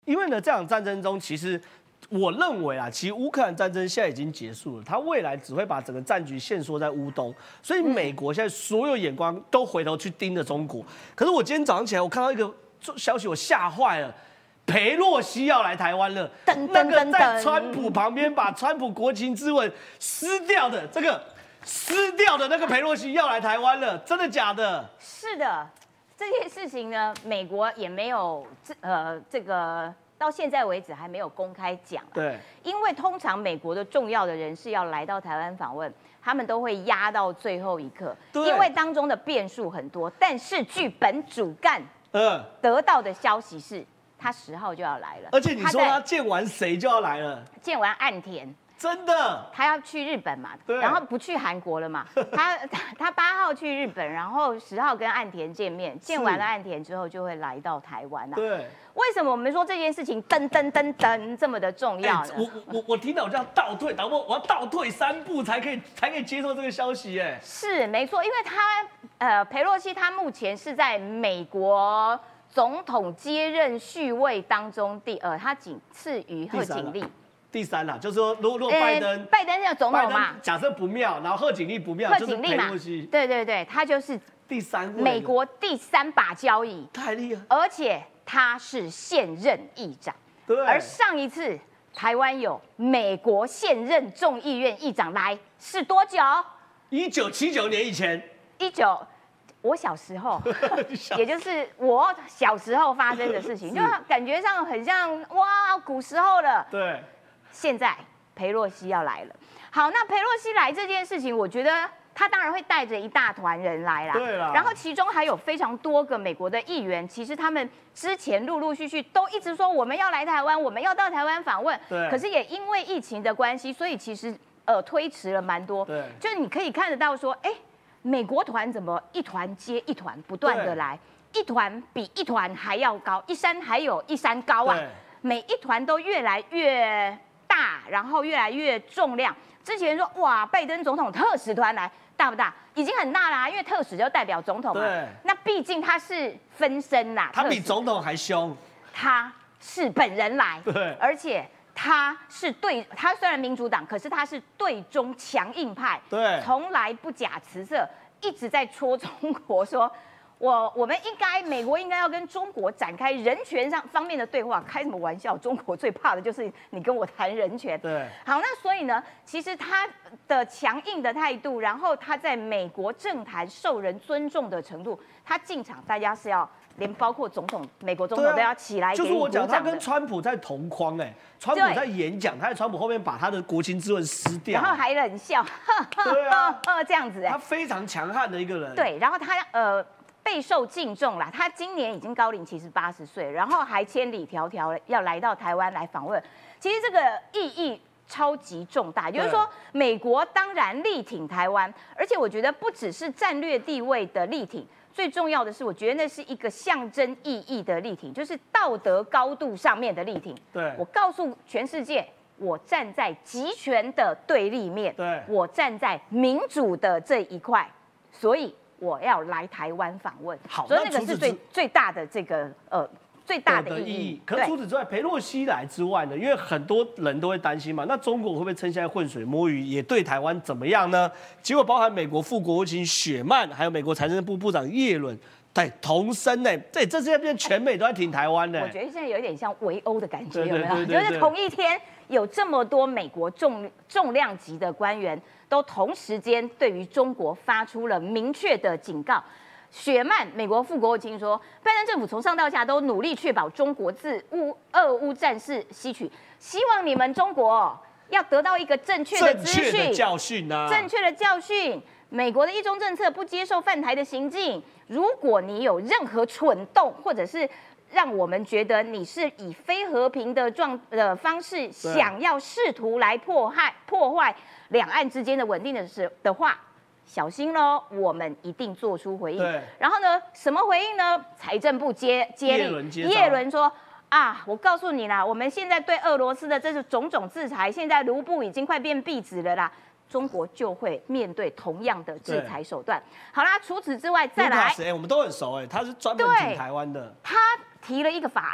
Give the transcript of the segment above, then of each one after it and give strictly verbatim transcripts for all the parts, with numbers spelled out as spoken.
因为呢，这场战争中，其实我认为啊，其实乌克兰战争现在已经结束了，它未来只会把整个战局限缩在乌东，所以美国现在所有眼光都回头去盯着中国。可是我今天早上起来，我看到一个消息，我吓坏了。裴洛西要来台湾了，那个在川普旁边把川普国情咨文撕掉的这个撕掉的那个裴洛西要来台湾了，真的假的？ 是的，这件事情呢，美国也没有呃这个到现在为止还没有公开讲。 对， 因为通常美国的重要的人士要来到台湾访问，他们都会压到最后一刻，因为当中的变数很多。但是据本主干呃得到的消息是。他十号就要来了， 而且你说他见完谁就要来了？ 见完岸田， 真的， 他要去日本嘛，然后不去韩国了嘛，他他八号去日本，然后十号跟岸田见面，见完了岸田之后就会来到台湾啊。 对， 为什么我们说这件事情噔噔噔噔这么的重要呢？ 欸、我我我听到我就要倒退，导播我要倒退三步才可以才可以接受这个消息，哎， 是没错，因为他呃裴洛西他目前是在美国。总统接任序位当中第二，他仅次于贺锦丽。 第三啦，就是说，如果如果拜登， 拜登是总统嘛， 假设不妙，然后贺锦丽不妙， 贺锦丽嘛，对对对，他就是第三位， 美国第三把交椅， 太厉害， 而且他是现任议长。 对， 而上一次台湾有美国现任众议院议长来是多久？ 一九七九年以前， 一九。我小时候，也就是我小时候发生的事情，就感觉上很像哇，古时候了。 对， 现在裴洛西要来了。好，那裴洛西来这件事情，我觉得他当然会带着一大团人来啦。 对啦。 然后其中还有非常多个美国的议员，其实他们之前陆陆续续都一直说我们要来台湾，我们要到台湾访问。 对。 可是也因为疫情的关系，所以其实呃推迟了蛮多。 对。 就是你可以看得到说，哎。美国团怎么一团接一团不断的来，一团比一团还要高，一山还有一山高啊！每一团都越来越大，然后越来越重量。之前说哇，拜登总统特使团来大不大？已经很大啦，因为特使就代表总统嘛。 对。 那毕竟他是分身啦， 他比总统还凶。 他是本人来， 对， 而且。他是对，他虽然民主党，可是他是对中强硬派， 对， 从来不假辞色，一直在戳中国说，我我们应该，美国应该要跟中国展开人权上方面的对话。开什么玩笑？中国最怕的就是你跟我谈人权。 对， 好，那所以呢，其实他的强硬的态度，然后他在美国政坛受人尊重的程度，他进场大家是要。连包括总统，美国总统都要起来给你鼓掌的。 就是我讲，他跟川普在同框哎，川普在演讲，他在川普后面把他的国情咨文撕掉， 然后还冷笑， 对啊， 这样子哎， 他非常强悍的一个人。 对，然后他呃备受敬重啦，他今年已经高龄其实八十岁，然后还千里迢迢要来到台湾来访问，其实这个意义。超级重大，也就是说，美国当然力挺台湾，而且我觉得不只是战略地位的力挺，最重要的是，我觉得那是一个象征意义的力挺，就是道德高度上面的力挺。 对， 我告诉全世界，我站在集权的对立面， 对， 我站在民主的这一块，所以我要来台湾访问。 好， 所以那个是最最大的这个呃。最大的意义。 可是除此之外，裴洛西来之外呢，因为很多人都会担心嘛，那中国会不会趁现在浑水摸鱼，也对台湾怎么样呢？结果包含美国副国务卿雪曼，还有美国财政部部长耶伦，对同声呢，对，这现在变全美都在挺台湾呢。 我觉得现在有点像围殴的感觉，有没有？ 对对对对对， 就是同一天有这么多美国重重量级的官员，都同时间对于中国发出了明确的警告。雪曼，美国副国务卿说，拜登政府从上到下都努力确保中国自乌俄乌战事吸取，希望你们中国要得到一个正确的资讯、 正确的教训啊， 正确的教训。美国的一中政策不接受犯台的行径，如果你有任何蠢动，或者是让我们觉得你是以非和平的状的方式想要试图来破坏破坏两岸之间的稳定的时的话。小心喽，我们一定做出回应。 对， 然后呢，什么回应呢？财政部接接力，耶伦说啊，我告诉你啦，我们现在对俄罗斯的这是种种制裁，现在卢布已经快变壁纸了啦，中国就会面对同样的制裁手段。好啦，除此之外再来， 哎，我们都很熟哎，他是专门挺台湾的。 他提了一个法案。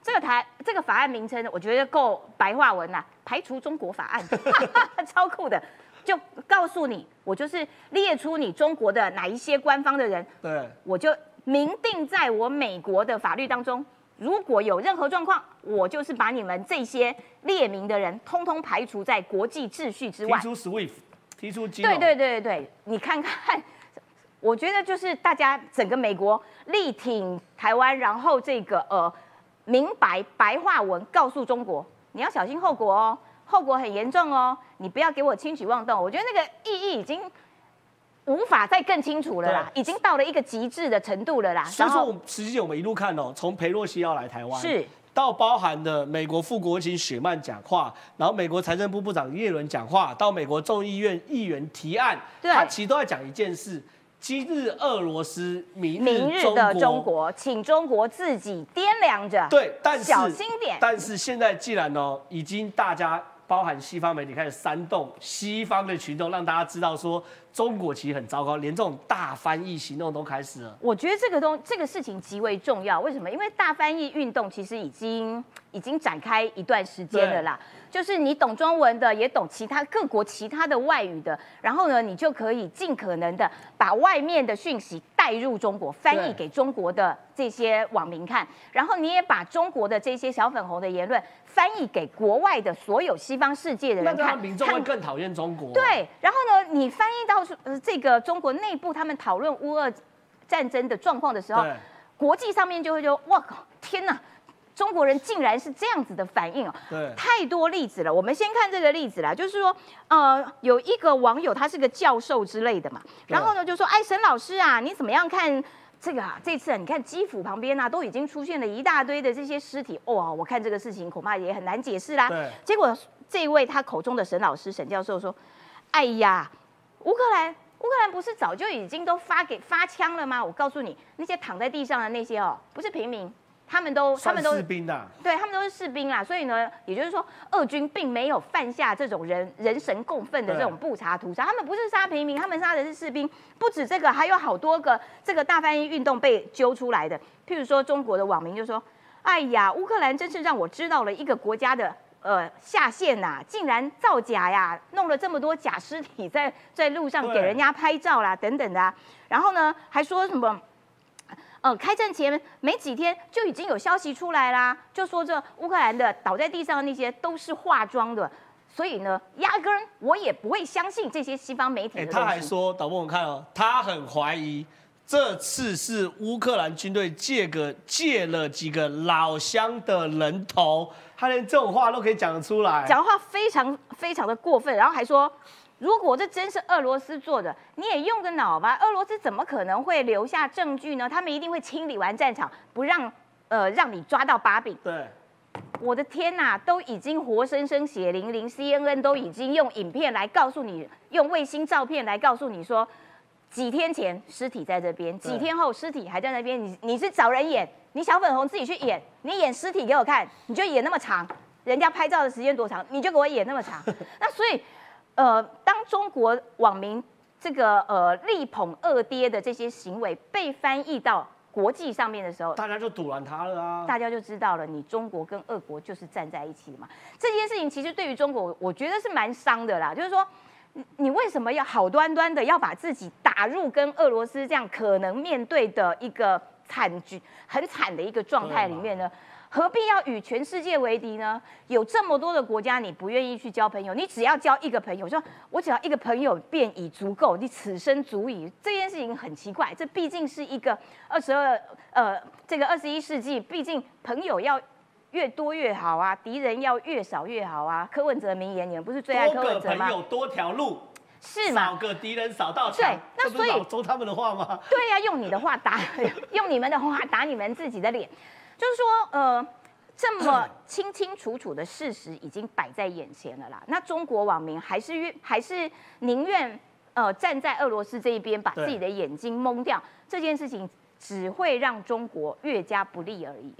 这个台这个法案名称，我觉得够白话文啦，排除中国法案，超酷的，就告诉你，我就是列出你中国的哪一些官方的人， 对， 我就明定在我美国的法律当中，如果有任何状况，我就是把你们这些列明的人，通通排除在国际秩序之外。 提出 SWIFT， 提出金对融。 对对对对，你看看。我觉得就是大家整个美国力挺台湾，然后这个呃明白白话文告诉中国，你要小心后果哦，后果很严重哦，你不要给我轻举妄动。我觉得那个意义已经无法再更清楚了啦，已经到了一个极致的程度了啦。 所以说，我们实际我们一路看哦，从裴洛西要来台湾是。 到包含的美国副国务卿雪曼讲话，然后美国财政部部长耶伦讲话，到美国众议院议员提案，他其实都在讲一件事。今日俄罗斯，明日中国， 的中国，请中国自己掂量着， 对，但是小心点。 但是现在既然哦，已经大家包含西方媒体开始煽动西方的群众，让大家知道说中国其实很糟糕，连这种大翻译行动都开始了。 我觉得这个东这个事情极为重要，为什么？因为大翻译运动其实已经已经展开一段时间了啦。就是你懂中文的，也懂其他各国其他的外语的，然后呢，你就可以尽可能的把外面的讯息带入中国，翻译给中国的这些网民看，然后你也把中国的这些小粉红的言论翻译给国外的所有西方世界的人看， 那民众会更讨厌中国。 对，然后呢，你翻译到呃这个中国内部他们讨论乌俄战争的状况的时候，国际上面就会说，哇靠，天哪！中国人竟然是这样子的反应哦， 对， 太多例子了。我们先看这个例子啦，就是说，呃，有一个网友他是个教授之类的嘛，然后呢就说，哎，沈老师啊，你怎么样看这个啊？这次啊，你看基辅旁边啊，都已经出现了一大堆的这些尸体，哇、哦，我看这个事情恐怕也很难解释啦。 对， 结果这一位他口中的沈老师沈教授说，哎呀，乌克兰。乌克兰不是早就已经都发给发枪了吗？我告诉你，那些躺在地上的那些哦，不是平民。他们都，他们都士兵的， 对他们都是士兵啦，所以呢，也就是说，俄军并没有犯下这种人人神共愤的这种不查屠杀，他们不是杀平民，他们杀的是士兵。不止这个，还有好多个这个大翻译运动被揪出来的，譬如说中国的网民就说：“哎呀，乌克兰真是让我知道了一个国家的呃下限呐、啊，竟然造假呀，弄了这么多假尸体在在路上给人家拍照啦，等等的、啊。然后呢，还说什么？”呃，开战前没几天就已经有消息出来啦，就说这乌克兰的倒在地上的那些都是化妆的，所以呢，压根儿我也不会相信这些西方媒体的东西。 他还说，导播我们看哦，他很怀疑这次是乌克兰军队借个借了几个老乡的人头，他连这种话都可以讲得出来， 讲的话非常非常的过分，然后还说。如果这真是俄罗斯做的，你也用个脑吧！俄罗斯怎么可能会留下证据呢？他们一定会清理完战场，不让呃让你抓到把柄。 对， 我的天哪，都已经活生生血淋淋 ，C N N 都已经用影片来告诉你，用卫星照片来告诉你说，几天前尸体在这边，几天后尸体还在那边。你你是找人演，你小粉红自己去演，你演尸体给我看，你就演那么长，人家拍照的时间多长，你就给我演那么长。那所以。呃，当中国网民这个呃力捧俄爹的这些行为被翻译到国际上面的时候， 大家就堵拦他了啊！ 大家就知道了，你中国跟俄国就是站在一起的嘛。这件事情其实对于中国，我觉得是蛮伤的啦。就是说，你为什么要好端端的要把自己打入跟俄罗斯这样可能面对的一个惨局、很惨的一个状态里面呢？何必要与全世界为敌呢？有这么多的国家，你不愿意去交朋友，你只要交一个朋友，说我只要一个朋友便已足够，你此生足矣。这件事情很奇怪，这毕竟是一个二十二呃这个二十一世纪，毕竟朋友要越多越好啊，敌人要越少越好啊。柯文哲名言，你们不是最爱柯文哲吗？ 多个朋友多条路。 是嘛？ 少个敌人少道墙。 对，那所以老周他们的话吗？ 对呀、啊，用你的话打，用你们的话打你们自己的脸。就是说，呃，这么清清楚楚的事实已经摆在眼前了啦。那中国网民还是愿，还是宁愿呃站在俄罗斯这一边，把自己的眼睛蒙掉。这件事情只会让中国越加不利而已。